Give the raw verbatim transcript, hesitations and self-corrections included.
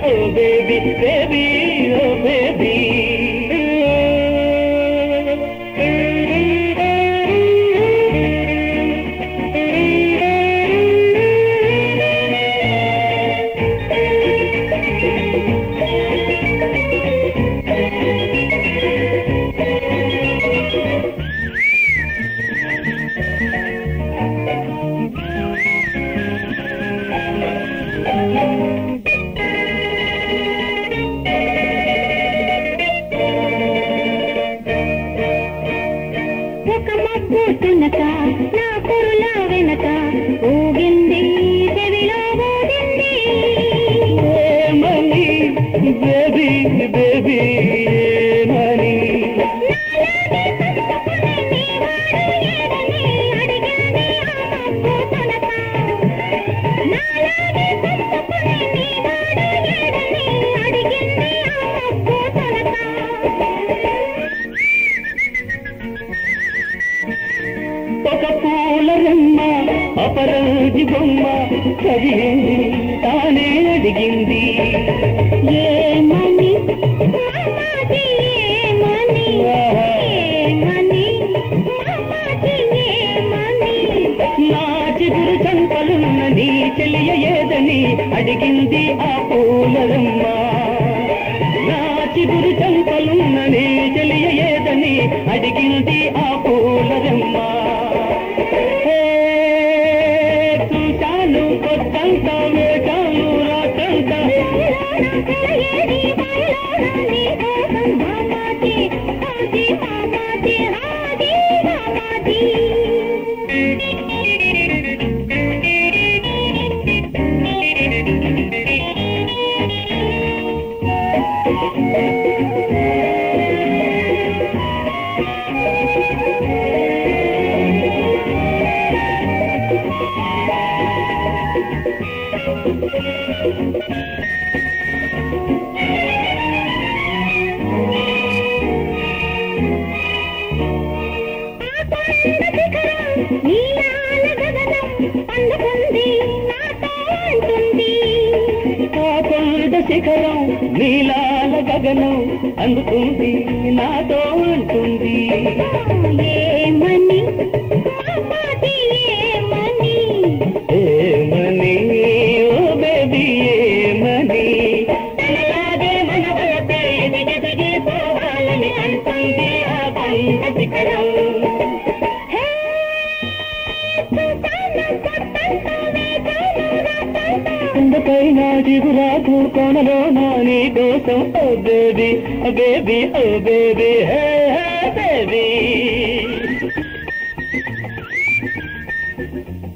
ఓ baby baby ఓ baby ఒక మబ్బు తునక నా కురులా వెనక ఊగింది చెవిలో ఊగింది ఏమని బేబీ బేబీ ఏమని ఒక పూల రెమ్మ అపరాజి బొమ్మ చదివింది తానే అడిగింది ఏమని మామాజీ ఏమని ఏమని మామాజీ ఏమని నా చిగురు చంపలున్న నీ చెలియ ఏదని అడిగింది ఆ పూల రెమ్మ నా చిగురు చంపలున్న నీ చెలియ ఏదని అడిగింది ఆ పూల రెమ్మ చూశాను కొత్తంత వేశాను రాత్రంతా ఏది మాయలోని కోసం మామాజీ హాజీ మామాజీ హాజీ మామాజీ నీలాల గగనం అందుకుంది నాతో అంటుంది ఆ కొండ శిఖరం నీలాల గగనం అందుతుంది నాతో అంటుంది ఏమని మామాజీ ఏమని ఏమని ఓ బేబీ ఏమని తనలాగే మన వయసే ఎదిగెదిగి పోవాలని అంటుంది ఆ కొండ శిఖరం కొండపైన దిగురాకు కొనలో నా నీ కోసం ఓ బేబీ ఓ బేబీ ఓ బేబీ హే హే బేబీ